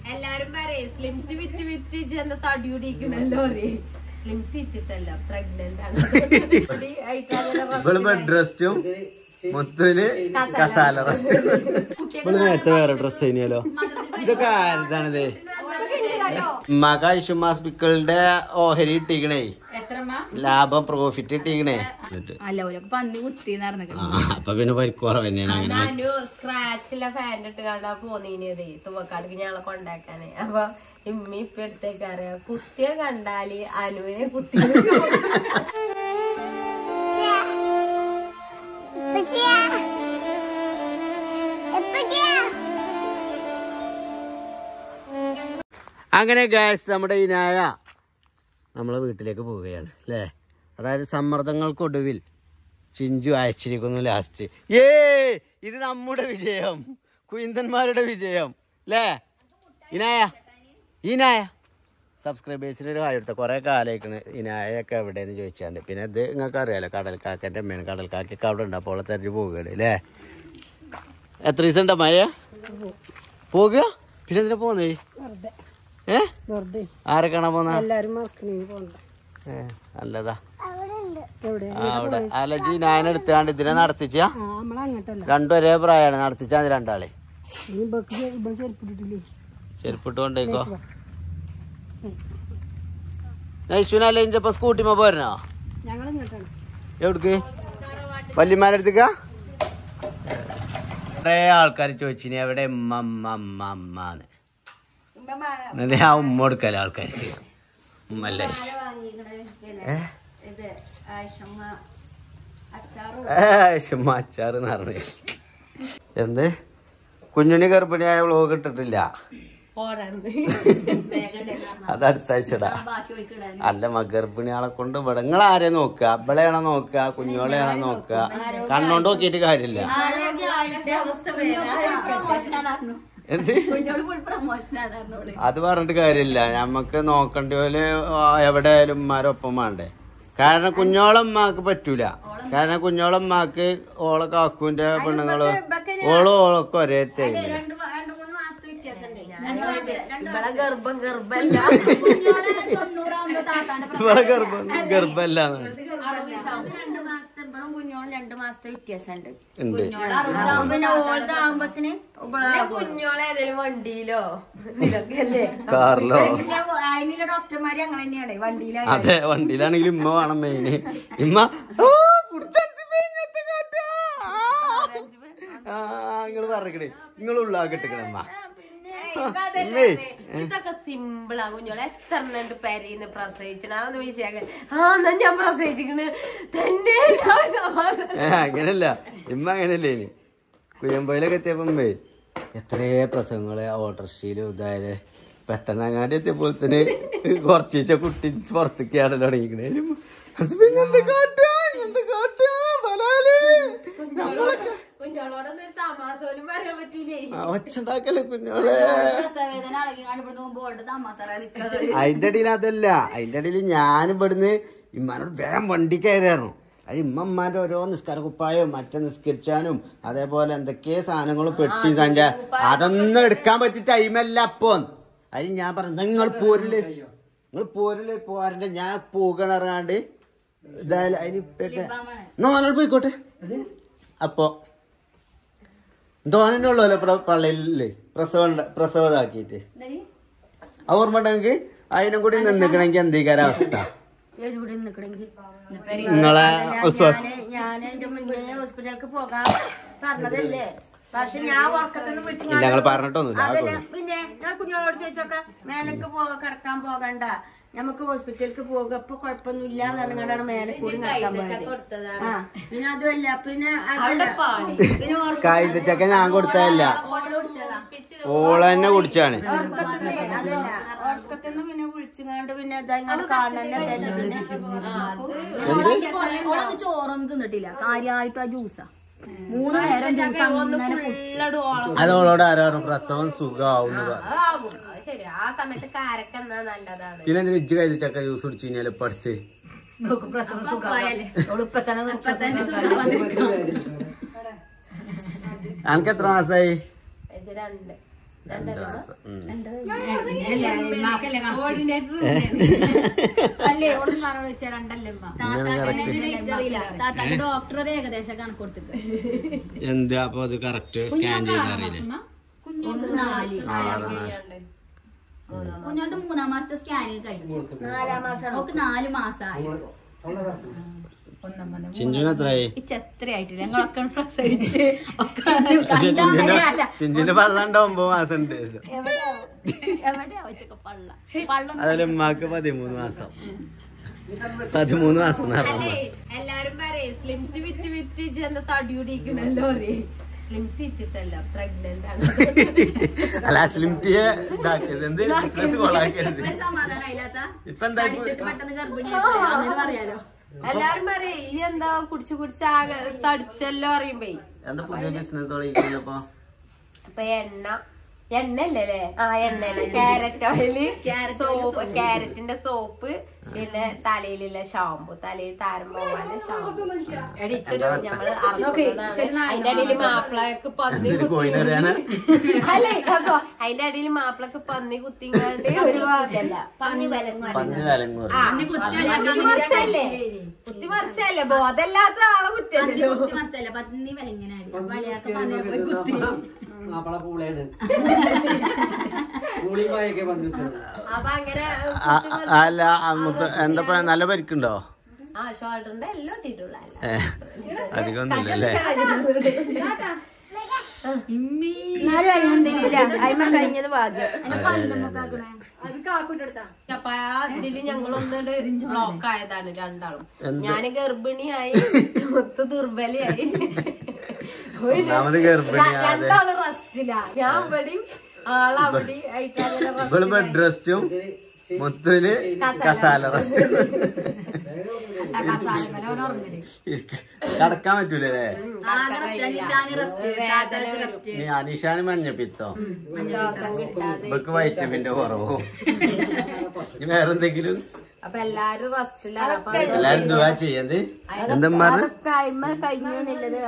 എല്ലാരും പറയും സ്ലിംറ്റ് വിറ്റ് വിറ്റ് എന്താ തടി പിടിക്കണല്ലോ സ്ലിംറ്റ് വിറ്റിട്ടല്ല പ്രഗ്നന്റ് ആണ്. ബെഡ് റെസ്റ്റും മുത്തൂന് കസാല റെസ്റ്റും. ഇവിടെ നേരത്തെ വേറെ ഡ്രസ് കഴിഞ്ഞാലോ? ഇതൊക്കെ ആരുതാണിത്? മകായിഷുമാസ്പിക്കളുടെ ഓഹരി ഇട്ടിക്കണേ, ലാഭം പ്രോഫിറ്റ് ഇട്ടിക്കണേ. അപ്പൊ പിന്നെ പരിക്കുറവ് തന്നെയാണ്. സ്ക്രാച്ചില്ല ഫാൻ ഇട്ട് കണ്ടാ പോന്നീനതേ തുവക്കാടിക്ക് ഞങ്ങളെ കൊണ്ടാക്കാനേ. അപ്പൊ ഇമ്മി ഇപ്പൊ എടുത്തേക്കറിയാം കുത്തിയെ കണ്ടാല് അനുവിനെ കുത്തി അങ്ങനെ ഗായ്സ് നമ്മുടെ ഇനായ നമ്മളെ വീട്ടിലേക്ക് പോവുകയാണ് അല്ലേ. അതായത് സമ്മർദ്ദങ്ങൾക്കൊടുവിൽ ചിഞ്ചു അയച്ചിരിക്കുന്നു ലാസ്റ്റ്. ഇത് നമ്മുടെ വിജയം, കുയിന്തന്മാരുടെ വിജയം അല്ലേ. ഇനായ സബ്സ്ക്രൈബേഴ്സിന് ഒരു ഹായ് എടുത്ത കുറേ കാലമായിക്കണ്. ഇനായൊക്കെ എവിടെയെന്ന് ചോദിച്ചാണ്ട്. പിന്നെ ഇത് നിങ്ങൾക്ക് അറിയാലോ, കടൽക്കാക്കൻ്റെ അമ്മയാണ്. കടൽക്കാക്കൊക്കെ അവിടെ ഉണ്ട്. അപ്പോൾ അവളെ തെരഞ്ഞു പോവുകയാണ് അല്ലേ. എത്ര ദിവസം ഉണ്ടോ മഴ പോകുക? പിന്നെ എന്തിനാ പോന്നേ? ആരെ കാണാൻ പോന്ന? നല്ലതാ. അവിടെ അലജി ഞാൻ എടുത്താണ്ട് ഇതിനെ നടത്തിച്ച രണ്ടും ഒരേ പ്രായമാണ്. നടത്തിച്ചാ രണ്ടാളെ ചെരുപ്പിട്ട് കൊണ്ടേക്കോ. നൈഷുനല്ലപ്പോ സ്കൂട്ടിമ്മ പോരണോ? എവിടക്ക്? വല്യമാരടുത്തേക്ക? കൊറേ ആൾക്കാർ ചോദിച്ചിനി എവിടെ ഉമ്മന്ന്. ആ ഉമ്മ കൊടുക്കല്ലേ ആൾക്കാർക്ക്? ഉമ്മല്ലേ അച്ചാറെന്ന് പറഞ്ഞേ. എന്ത് കുഞ്ഞുണ്ണി ഗർഭിണിയായ വ്ലോഗ് ഇട്ടിട്ടില്ല, അത് അടുത്താഴ്ചടാ. അല്ല ഗർഭിണിയാളെ കൊണ്ട് ഇവിടെ നിങ്ങൾ ആരെ നോക്കുക? ഇവളെയാണോ നോക്കുക? കുഞ്ഞോളെയാണോ നോക്കുക? കണ്ണോണ്ട് നോക്കിയിട്ട് കാര്യമില്ല. അത് പറഞ്ഞിട്ട് കാര്യമില്ല. ഞമ്മക്ക് നോക്കണ്ട പോലെ എവിടെയായാലും ഉമ്മാരൊപ്പം വേണ്ടേ. കാരണം കുഞ്ഞോളമ്മക്ക് പറ്റൂല. കാരണം കുഞ്ഞോളമ്മക്ക് ഓളെ കാക്കുവിന്റെ പെണ്ണുങ്ങള് ഓളൊക്കെ ഒരേ ടൈമില്. ഇവളെ ഗർഭം ഗർഭല്ല. കുഞ്ഞോളേതെങ്കിലും വണ്ടിയിലോ കാറിലോ? ഡോക്ടർമാര് അങ്ങനെ തന്നെയാണ് വണ്ടിയില. അതെ, വണ്ടിയിലാണെങ്കിലും ഇമ്മ വേണം മെയിന്. ഇമ്മ നിങ്ങള് പറഞ്ഞേ, നിങ്ങൾ ഉള്ളാക്കിട്ടിക്കണ അമ്മ. ഇതൊക്കെ സിമ്പിളാ. കുഞ്ഞോളെ എത്ര പേരെന്ന് പ്രസവിച്ചിട്ട് വിശേഷം ഞാൻ പ്രസവിച്ചിക്കണ് തന്നെ. അങ്ങനല്ല ഇമ്മ, അങ്ങനല്ലേ. ഇനി കുയ്യമ്പയിലൊക്കെ എത്തിയപ്പോ എത്രയോ പ്രസവങ്ങള് ഓട്ടോറിക്ഷയിലും ഇതായാലേ പെട്ടെന്ന് അങ്ങാടി എത്തിയപ്പോൾ തന്നെ കുറച്ച കുട്ടി പുറത്തേക്ക് ആടൽ തുടങ്ങിക്കണേ. പിന്നെന്ത് കാട്ടാ ഒച്ചുണ്ടാക്കല്ലേ കുഞ്ഞോളെ. അതിന്റെ അടിയിൽ അതല്ല, അതിന്റെ അടിയിൽ ഞാൻ ഇവിടുന്ന് ഇമ്മാനോട് വേഗം വണ്ടി കയറിയായിരുന്നു. അത് ഇമ്മമാരുടെ ഓരോ നിസ്കാര കുപ്പായവും മറ്റേ നിസ്കരിച്ചാനും അതേപോലെ എന്തൊക്കെയോ സാധനങ്ങളും പെട്ടി തന്റെ അതൊന്നും എടുക്കാൻ പറ്റിയ ടൈമല്ല അപ്പൊ. അതിന് ഞാൻ പറഞ്ഞു നിങ്ങൾ പോരില്ലേ പോരണ്ടേ, ഞാൻ പോകണ ഇറങ്ങാണ്ട് ഇതായാലും അതിന് പോയിക്കോട്ടെ. അപ്പൊ ധോനന്നെ ഉള്ളൂല്ലോ പള്ളിയില്ലേ പ്രസവം ഇതാക്കിട്ട്. ഓർമ്മ ഉണ്ടെങ്കിൽ അതിനും കൂടി നിന്നിക്കണെങ്കി എന്തീകാര അവസ്ഥ നിങ്ങളെ ഹോസ്പിറ്റലിലേക്ക് പോകാൻ പറഞ്ഞതല്ലേ. പക്ഷെ ഞാൻ ഞങ്ങൾ പറഞ്ഞിട്ടൊന്നുമില്ല. പിന്നെ ഞാൻ കുഞ്ഞോളോട് ചോദിച്ചോക്ക മേലേക്ക് കിടക്കാൻ പോകണ്ട, നമുക്ക് ഹോസ്പിറ്റലിലേക്ക് പോക, ഇപ്പൊ കുഴപ്പമൊന്നുമില്ല എന്നാണ് മേലെ കൂടി നടക്കാൻ പോയത്. പിന്നെ അതുമല്ല പിന്നെ കായ്ച്ചക്ക ഞാൻ കൊടുത്തതല്ല, ഓള് തന്നെ കുടിച്ചാണ്. ഉറക്കത്തിന്ന് പിന്നെ വിളിച്ചുകൊണ്ട് പിന്നെ ചോറൊന്നും തിന്നിട്ടില്ല, കാര്യമായിട്ട് ആ ജ്യൂസാ 3 നേരം. അതോളോട് ആരാണ് പ്രസവം സുഖമാവും. ആ സമയത്ത് കാരക്ക നല്ലതാണ്. പിന്നെ എന്തിനാ ഇജ്ജ് കഴിച്ചക്ക ജ്യൂസ് കുടിച്ചു കഴിഞ്ഞാൽ ഇപ്പൊ അടുത്ത് അനക്ക് എത്ര മാസായി? 2 മാസം. ഡോക്ടർ ഒരു ഏകദേശം കണക്ക് കൊടുത്തിട്ട് എന്താ അപ്പൊ അത് കറക്റ്റ് സ്കാൻ ചെയ്തറിയില്ലേ? കുഞ്ഞോട്ട് 3-ാം മാസത്തെ സ്കാനിങ് കഴിഞ്ഞു. 4-ാം മാസം 4 മാസമായി. ചിഞ്ചുന് എത്രയായി? എത്രയായിട്ടില്ല, ഞങ്ങളൊക്കെ പ്രസവിച്ച് ചിഞ്ചുന് പള്ളണ്ട് 9 മാസം ഉണ്ട്. അതിൽ ഉമ്മാക്ക് 13 മാസം. 13 മാസം എല്ലാരും പറയേ സ്ലിംറ്റ് വിറ്റ് വിറ്റ് എന്താ തടിയൂടിക്കണല്ലോ. സ്ലിംറ്റ് ഇട്ടിട്ടല്ല, പ്രഗ്നന്റ് ആണ്. അല്ല സ്ലിംറ്റിയെ ഇതാക്കരുത്, എന്ത് ബിസിനസ് കൊളാക്കരുത്. ഇപ്പൊ എന്താ പറയാലോ. എല്ലാരും പറയേ ഈ എന്താ കുടിച്ചു കുടിച്ച് ആകെ തടിച്ചല്ലോ അറിയുമ്പോ എന്താ പുതിയ ബിസിനസ് തുടങ്ങിയപ്പോ ഇപ്പൊ എണ്ണല്ലേ? എണ്ണ, ക്യാരറ്റ് ഓയില്, സോപ്പ്, ക്യാരറ്റിന്റെ സോപ്പ്, പിന്നെ തലയിലുള്ള ഷാമ്പു, തലയിൽ താരം പോകാനുള്ള ഷാമ്പു അടിച്ചൊരു ഞമ്മള് അതിന്റെ അടിയിൽ മാപ്പിളക്ക് പന്നി കുത്തി. അല്ലേ അതിന്റെ അടിയിൽ മാപ്പിളക്ക് പന്നി കുത്തിങ്ങാണ്ട് ഒരു പന്നി കുത്തി മറിച്ചല്ലേ, ബോധമില്ലാത്ത ആളെ കുത്തിയല്ലോ. പന്നി വലങ്ങനാടി വളിയാക്ക പന്നി പോയി കുത്തി. അപ്പൊ അങ്ങനെ അല്ല എന്താ നല്ല പരിക്കുണ്ടോ? ഷോൾഡറിന്റെ എല്ലാം ഇട്ടിട്ടുള്ള അധികം ഒന്നുമില്ലല്ലേ? കഴിഞ്ഞത് ഭാഗ്യം. അപ്പൊ ഇതില് ഞങ്ങളൊന്ന് ബ്ലോക്ക് ആയതാണ് രണ്ടാളും. ഞാന് ഗർഭിണിയായി, ദുർബലയായി, രണ്ടാള് റെസ്റ്റില്ല. ഞാൻ ഇവിടെയും ആളവിടെ ആയിട്ടാണ്. ബെഡ് റെസ്റ്റും മുത്തല് കസാല റെസ്റ്റും. കടക്കാൻ പറ്റൂലേ? അനീഷാന് മഞ്ഞപ്പിത്തോ, ഇവക്ക് വൈറ്റമിന്റെ കുറവോ, വേറെന്തെങ്കിലും? അപ്പൊ എല്ലാരും റെസ്റ്റിലാണ്. എല്ലാരും ദുആ ചെയ്യണ്ട്. എന്താ കഴിഞ്ഞുള്ളത്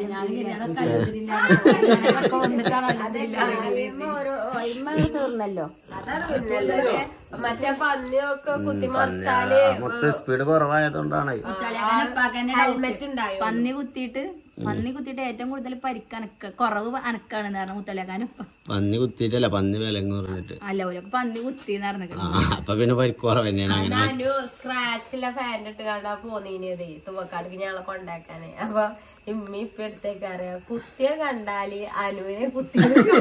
തീർന്നല്ലോ. മറ്റേ പന്നിയൊക്കെ കുത്തിമറിച്ചാല് സ്പീഡ് കുറവായതുകൊണ്ടാണ്. ഹെൽമെറ്റ് ഉണ്ടായോ? പന്നി കുത്തിയിട്ട് ഏറ്റവും കൂടുതൽ പരിക്കനക്ക കുറവ് അനക്കാണെന്ന് പറഞ്ഞു മുത്തളിയാക്കാനും. പന്നി കുത്തിയിട്ടല്ല, പന്നി വിലങ്ങ് പറഞ്ഞിട്ട്. അല്ല ഓരോ പന്നി കുത്തിന്ന് പറഞ്ഞു. അപ്പൊ പിന്നെ പരിക്ക് കുറവ് തന്നെയാണ്. സ്ക്രാച്ചിലെ ഫാൻ ഇട്ട് കണ്ടാ പോന്നീനതേ തുവക്കാടിക്ക് ഞങ്ങളെ കൊണ്ടാക്കാന്. അപ്പൊ ഇമ്മി ഇപ്പൊ എടുത്തേക്ക് അറിയാം, കുത്തിയ കണ്ടാല് അനുവിനെ കുത്തി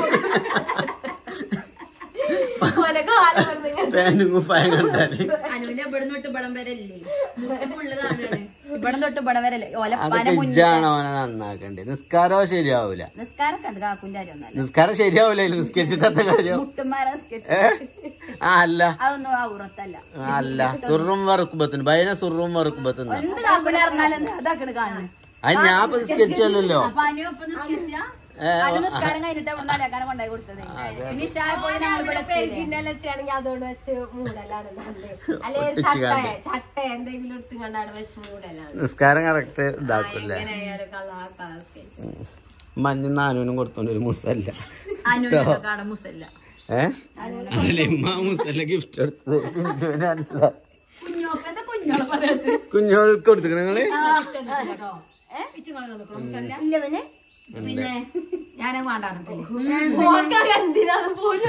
അനുവിന്റെ ഇവിടെ തൊട്ട് ഇവിടം വരെ അല്ലേ, ഇവിടെ തൊട്ട് ഇവിടം വരെ നന്നാക്കണ്ടേ? നിസ്കാരം ശരിയാവൂല. നിസ്കാരം കണ്ട് കാക്കുന്റെ കാര്യം നിസ്കാരം ശരിയാവൂല. നിസ്കരിച്ചിട്ടത്തെ കാര്യം മുട്ടുമാരെ അല്ല, അതൊന്നും ഔറത്തല്ല. അല്ല സുറും വറുക്കുമ്പത്തിന് ഭയന സുറും വറുക്കുമ്പത്തിന് എന്ത് കാക്കുനെ അറിഞ്ഞാലും അതാക്കണ് കാണും. അത് ഞാൻ നിസ്കരിച്ചല്ലോ. അപ്പൊ അനു നിസ്കരിച്ച നിസ്കാരം കഴിഞ്ഞിട്ട് കൊണ്ടാക്കാൻ കൊണ്ടായി കൊടുത്തത്. പെരുകിണ്ടാണെങ്കിൽ അതുകൊണ്ട് വെച്ച് മൂടലാണ്, അല്ലെ ചട്ട എന്തെങ്കിലും എടുത്ത് കണ്ടാണ് വെച്ച് മൂടലാണ്. നിസ്കാരം കറക്റ്റ് ഇതാക്കില്ല. മഞ്ഞ നാനൂനും കൊടുത്തോണ്ട് ഒരു മുസല്ല. മുസല്ല മുസല്ല ഗിഫ്റ്റ് എടുത്തത് കുഞ്ഞോൾക്ക് കൊടുത്തിക്കണ നിങ്ങള്? പിന്നെ ഞാനത് വേണ്ടാണ് എന്തിനാണ് പോലും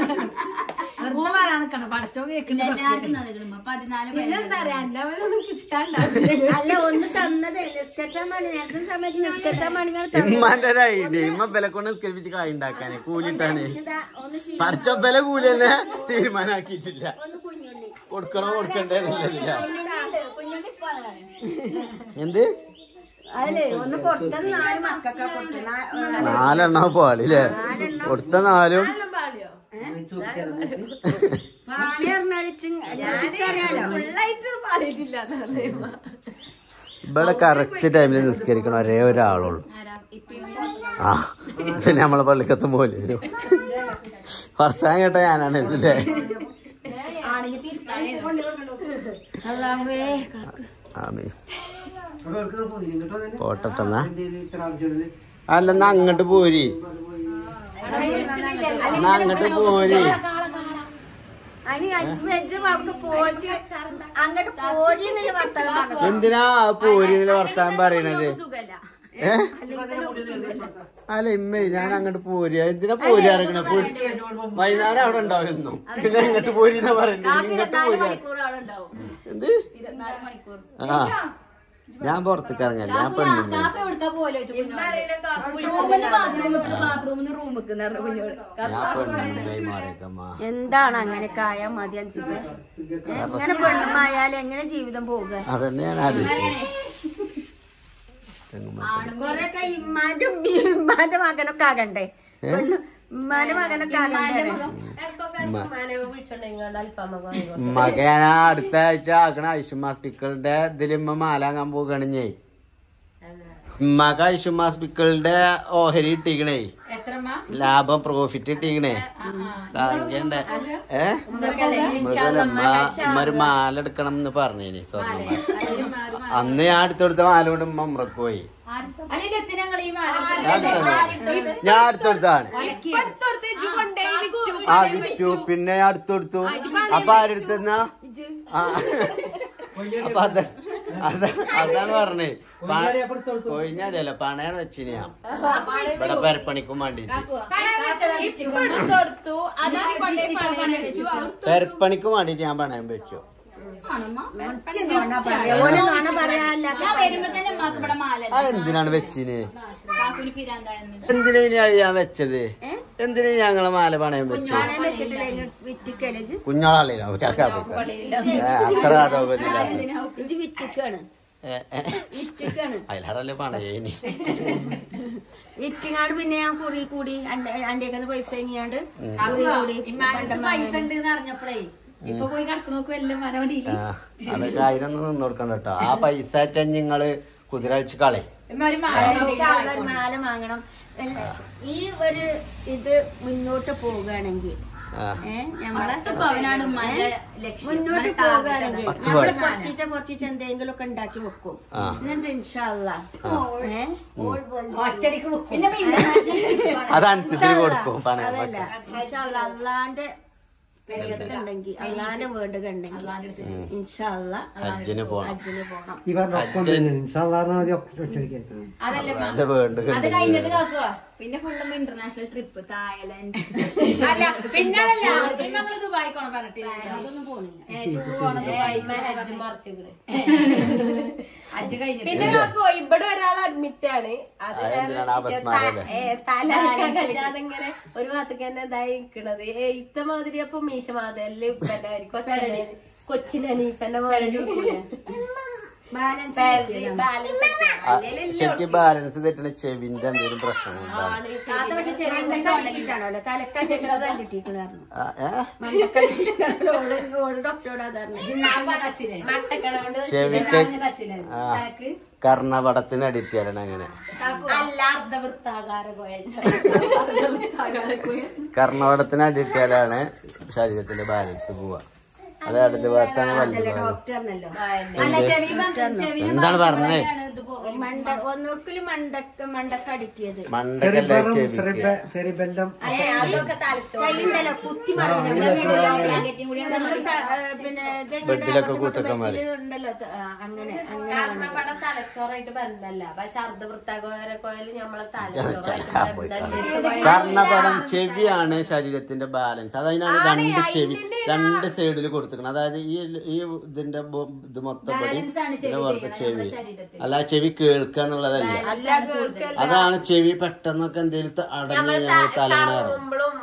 പടച്ചോ കേൾക്കുന്ന അല്ല ഒന്ന് തന്നത് ഇമ്മാന്റെ ഒരു ഐഡിയ. ഇമ്മ ബല കൊണ്ട് നിസ്കരിപ്പിച്ച് കായ് ഉണ്ടാക്കാന് കൂലിട്ടാണ്. പടച്ചോ ബല കൂലി തന്നെ തീരുമാനാക്കിയിട്ടില്ല. കൊടുക്കണോ കൊടുക്കണ്ടേന്നില്ല. എന്ത് നാലെണ്ണ പാളില്ലേ? കൊടുത്ത നാലും ഇവിടെ കറക്റ്റ് ടൈമിൽ നിസ്കരിക്കണ ഒരേ ഒരാളുള്ളൂ. ആ പിന്നെ നമ്മളെ പള്ളിക്കത്തും പോലെ വരും. വർത്താനം കേട്ട ഞാനാണ് ഇതില്ലേ. പോട്ടെന്നാ അല്ലെന്നാ അങ്ങോട്ട് പോരി, എന്നാ അങ്ങോട്ട് പോരി. അതിന് അവർക്ക് പോയിട്ട് അങ്ങോട്ട് പോരിന്നില്ല വർത്താനം. എന്തിനാ പോരിന്നില്ല വർത്താനം പറയണത്? അല്ല ഇമ്മേ ഞാൻ അങ്ങോട്ട് പോരിയ എന്തിനാ പോരി ഇറങ്ങണ? വൈകുന്നേരം അവിടെ ഉണ്ടാവുന്നു. പിന്നെ ഇങ്ങോട്ട് പോരിന്നാ പറയുന്നത്. ഇങ്ങോട്ട് പോരിയ എന്ത്? ആ ഞാൻ പുറത്തേക്ക് ഇറങ്ങല്ല. ഞാൻ പെണ്ണില്ല. എന്താണ് അങ്ങനെയൊക്കെ ആയാൽ മതി അൻസിബേ? എങ്ങനെ പെണ്ണുമായാലും എങ്ങനെ ജീവിതം പോവുക? അതന്നെ ഞാൻ ആലോചിച്ചു. കൊറേയൊക്കെ ഇമ്മാന്റെ മകനൊക്കെ ആകണ്ടേ? ഉമ്മാന്റെ മകനൊക്കെ ആകണ്ടേ? മകൻ അടുത്ത ആഴ്ച ആക്കണ ഐഷുമാ സ്പിക്കളുടെ ഇതിലിമ്മ മാലാങ്ങാൻ പോകണിഞ്ഞേ. ഉമ്മക്ക് ഐഷുമാ സ്പിക്കളുടെ ഓഹരി ഇട്ടിക്കണേ. ലാഭം പ്രോഫിറ്റ് ഇട്ടിക്കണേ. സംഖ്യണ്ട്. ഉമ്മ ഒരു മാല എടുക്കണം എന്ന് പറഞ്ഞേനി സ്വർണ്ണ. അന്ന് ഞാൻ അടുത്തെടുത്ത മാല കൊണ്ട് ഉമ്മ ഉമ്രക്ക് പോയി. ഞാൻ അടുത്തെടുത്താണ്. ആ വിറ്റു. പിന്നെ ഞാൻ അടുത്തെടുത്തു. അപ്പൊ ആരെടുത്തെന്നാ? അപ്പൊ അതാണ് പറഞ്ഞേ. കൊയിഞ്ഞാലല്ല പണയാണ് വെച്ചിന് ഞാൻ ഇവിടെ പെരപ്പണിക്കും വേണ്ടിട്ട്. പെരപ്പണിക്കും വേണ്ടിട്ട് ഞാൻ പണയം വെച്ചു. അതെന്തിനാണ് വെച്ചിന്? എന്തിനാ ഞാൻ വെച്ചത്? എന്തിനാ ഞങ്ങളെ മാല പണയം വെച്ചത്? കുഞ്ഞോളല്ലേ ചർക്കാ അത്ര ആരോഗ്യമില്ല. അതിലാറല്ലേ പണയേനി വിറ്റിങ്ങാട്. പിന്നെ ഞാൻ കുറി കൂടി അന്റെ പൈസ ഇങ്ങാണ്ട് അതൊക്കെ അതിനൊന്നും നിന്ന് കൊടുക്കണ്ട കേട്ടോ. ആ പൈസ നിങ്ങള് കുതിരഴിച്ച് കളി. മാല വാങ്ങണം. ഈ ഒരു ഇത് മുന്നോട്ട് പോവുകയാണെങ്കിൽ മുന്നോട്ട് പോവുകയാണെങ്കിൽ നമ്മള് കുറച്ചിച്ച എന്തെങ്കിലും ഒക്കെ ഉണ്ടാക്കി വെക്കും. എന്നിട്ട് ഇൻഷാ അല്ലാഹ് അതനുസരിച്ച് കൊടുക്കും. അതല്ല ഇൻഷാ അല്ലാഹ് അള്ളാന്റെ ഉണ്ടെങ്കിൽ അള്ളാന്റെ വേണ്ടുകണ്ടെങ്കിൽ ഇൻഷാ അല്ലാഹ് ഹജ്ജിന് പോണം. പിന്നെ ഫുള്ളും ഇന്റർനാഷണൽ ട്രിപ്പ് തായ്ലൻഡ്. അതൊന്നും പോണില്ല. പിന്നെ ഇവിടെ ഒരാൾ അഡ്മിറ്റ് ആണ്. അതിങ്ങനെ ഒരു ഭാഗത്തേക്ക് തന്നെ ഇതായി നിക്കണത്. ഇത്തമാതിരി അപ്പൊ മീശ മാതല്ലേ ഇപ്പന്റെ കൊച്ചിനീപ്പന്റെ ശരിക്കും ബാലൻസ് തെറ്റണ ചെവിന്റെ എന്തെങ്കിലും പ്രശ്നം ചെവിക്ക് കർണപടത്തിന് അടിറ്റാലാണ്. അങ്ങനെ കർണപടത്തിന് അടിറ്റാലാണ് ശരീരത്തിന്റെ ബാലൻസ് പോവാ. അത് അടുത്ത ഭാഗത്താണ് എന്താണ് പറഞ്ഞേ? മണ്ടക്കടിക്കിയത് ബെഡിലൊക്കെ കൂത്തക്കന്മാര് ഉണ്ടല്ലോ. അങ്ങനെ തലച്ചോറായിട്ട് ബന്ധല്ല. പക്ഷെ അർദ്ധവൃത്താകോയാലും നമ്മളെ കർണപടം ചെവിയാണ് ശരീരത്തിന്റെ ബാലൻസ്. അതിനാണ് രണ്ട് ചെവി രണ്ട് സൈഡിൽ കൊടുത്തിരിക്കുന്നത്. അതായത് ഈ ഇതിന്റെ ഇത് മൊത്തം പുറത്ത് ചെവി അല്ല ചെവി കേൾക്കുക എന്നുള്ളതല്ല. അതാണ് ചെവി പെട്ടെന്നൊക്കെ എന്തെങ്കിലും അടഞ്ഞു ഞങ്ങൾ തലവേദന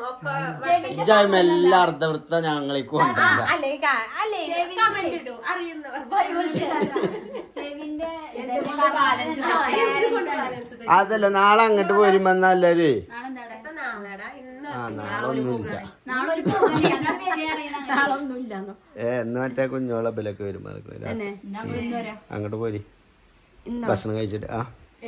എല്ലാ അർദ്ധവൃത്ത ഞങ്ങളേക്ക് കൊണ്ടില്ല. അതല്ല നാളെ അങ്ങോട്ട് പോരുമെന്നല്ലേ? നാളൊന്നുമില്ല. എന്ന് മറ്റേ കുഞ്ഞോളെ ബലൊക്കെ വരുമ്പോ അങ്ങോട്ട് പോരി ഭക്ഷണം കഴിച്ചിട്ട്. ആ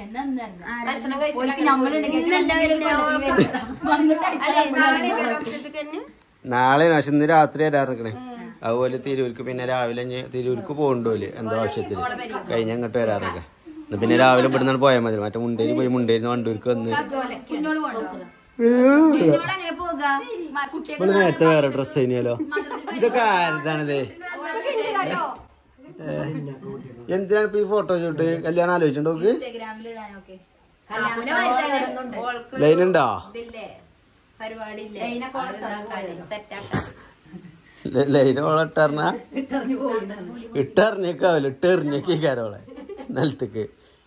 നാളെ പക്ഷെ ഇന്ന് രാത്രി വരാറിക്കണേ. അതുപോലെ തിരൂർക്ക് പിന്നെ രാവിലെ തിരൂർക്ക് പോകണ്ടോല് എന്തോ ആവശ്യത്തിന് കഴിഞ്ഞ അങ്ങോട്ട് വരാറൊക്കെ. പിന്നെ രാവിലെ ഇവിടെ നിന്നാണ് പോയാൽ മതി. മറ്റേ മുണ്ടേരി പോയി മുണ്ടേരി വണ്ടൂർക്ക് വന്ന് ഇവിടെ നേരത്തെ വേറെ ഡ്രസ് കഴിഞ്ഞാലോ. ഇതൊക്കെ ആരുതാണിത്? എന്തിനാണ് ഇപ്പൊ ഈ ഫോട്ടോ ഷൂട്ട്? കല്യാണം ആലോചിച്ചിട്ടുണ്ടോ? ലൈൻ ഉണ്ടോ? ലൈൻ ഓളെ ഇട്ടെറിഞ്ഞേക്കാവല്ലോ, ഇട്ടെറിഞ്ഞേക്കാരോളെ നിലത്തേക്ക്.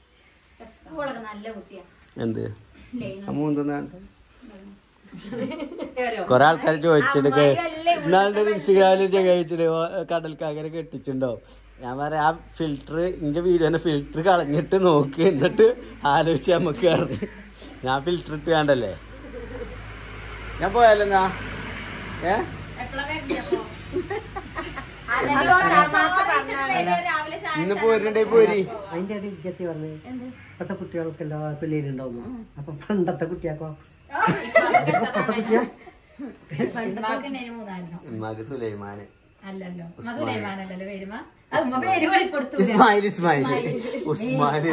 എന്ത് കൊറേ ആൾക്കാർ ചോദിച്ചിട്ട് ഇന്നാളുടെ ഇൻസ്റ്റഗ്രാമിൽ ചോദിച്ചിട്ട് കടൽക്കാകരെ കെട്ടിച്ചിട്ടുണ്ടോ? ഞാൻ പറയാം ആ ഫിൽറ്റർ എന്റെ വീഡിയോന്റെ ഫിൽറ്റർ കളഞ്ഞിട്ട് നോക്ക്, എന്നിട്ട് ആലോചിച്ച് നമുക്ക് അറിഞ്ഞു. ഞാൻ ഫിൽറ്റർ ഇട്ട് കണ്ടല്ലേ. ഞാൻ പോയാലെന്നാ ഇന്ന് പോരുണ്ടേ പോരി. അതിന്റെ ഇജ്ജത്തി പറഞ്ഞു ഇപ്പത്തെ കുട്ടികൾക്ക് എല്ലാ പിള്ളേരുണ്ടാവുന്നു. അപ്പൊ പണ്ടത്തെ കുട്ടിയാക്കോ ഉമ്മാക്ക് സുലൈമാന് ഇസ്മായിൽ ഇസ്മായില് ഉസ്മാന്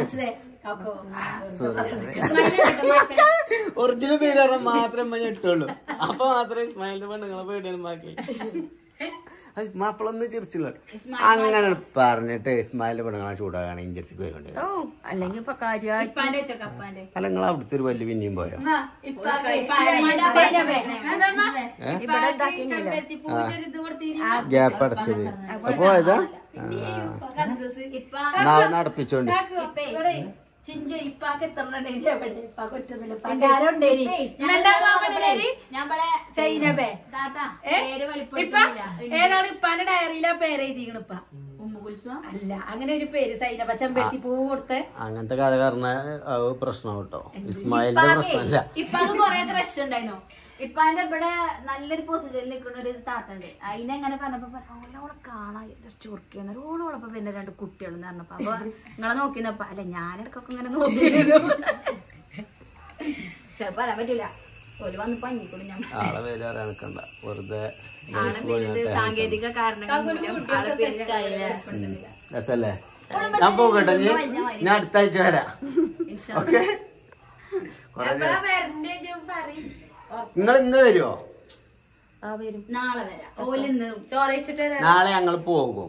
ഒറിജിനൽ പേര് പറഞ്ഞാൽ മാത്രമേ ഞെട്ടുള്ളൂ. അപ്പൊ മാത്രമേ ഇസ്മായിലിന്റെ പെണ്ണുങ്ങളെ പേടിയാണ് ഉമ്മാക്കി. മാപ്പിളൊന്നും ചിരിച്ചില്ല. അങ്ങനെ പറഞ്ഞിട്ട് ഇസ്മായിലിന്റെ പെണ്ണുങ്ങളെ ചൂടാകാണ് ഇഞ്ചിക്ക് വരുന്നുണ്ട്. അല്ലെങ്കിൽ ഇപ്പൊ അല്ല നിങ്ങൾ അവിടുത്തെ ഒരു വലിയ പിന്നെയും പോയോ? ഗ്യാപ്പ് അടച്ചത് പോയതാ നടപ്പിച്ചോണ്ട് ഏതാണ് ഇപ്പാന്റെ ഡയറിയിലാ പേര് എഴുതിക്കണ ഇപ്പ അല്ല അങ്ങനെ ഒരു പേര് സൈനബ ചെമ്പരത്തി പൂ കൊടുത്ത് അങ്ങനത്തെ കഥ പറഞ്ഞ പ്രശ്നം കേട്ടോ. ഇസ്മായിലിന്റെ പ്രശ്നമല്ല. ഇപ്പാക്ക് കൊറേ ക്രഷ് ഉണ്ടായിരുന്നു. ഇപ്പാന്റെ ഇവിടെ നല്ലൊരു പൊസിഷനിൽ നിൽക്കുന്ന ഒരു താത്തണ്ട്. അതിനെങ്ങനെ പറഞ്ഞപ്പോ ഓളെ കാണാൻ ചുരുക്കിയെന്ന് ഓളോളപ്പോ പിന്നെ 2 കുട്ടികളെന്ന് പറഞ്ഞപ്പോ അപ്പൊ നിങ്ങളെ നോക്കിന്നപ്പോ അല്ല ഞാനിടക്കൊക്കെ ഇങ്ങനെ നോക്കിയിരുന്നു. പക്ഷെ പറയാൻ പറ്റൂല, ഒരു വന്ന് പഞ്ഞിക്കൂടി ഞാൻ ആളെ പേര് അറിയാൻ നിൽക്കണ്ട, വെറുതെ സാങ്കേതിക കാരണങ്ങൾ രസല്ലേ. ഞാൻ പോകട്ടെ, ഞാൻ അടുത്ത ആഴ്ച വരാം. ഓക്കെ, നിങ്ങൾ ഇന്ന് വരുമോ? നാളെ വരാം. ഓലിന്ന് നാളെ ഞങ്ങൾ പോകും.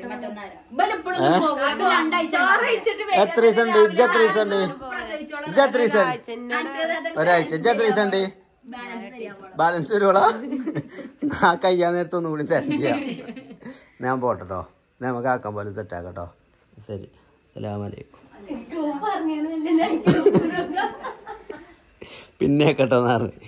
എത്ര ദിവസം ഉണ്ട്? ഇജ്ജ് എത്ര ദിവസം ഉണ്ട്? ഇജ്ജ് എത്ര ദിവസം? ഒരാഴ്ച. ഇജ്ജ് എത്ര ദിവസം ഉണ്ട്? ബാലൻസ് വരുവോളാ? ആ കഴിയാൻ നേരത്തെ ഒന്നും കൂടി തരണ്ട. ഞാൻ പോട്ടോ, നമുക്ക് ആക്കാൻ പോലെ സെറ്റാക്കട്ടോ. ശരി, അസ്സലാമലൈക്കും. പിന്നെ കേട്ടോ.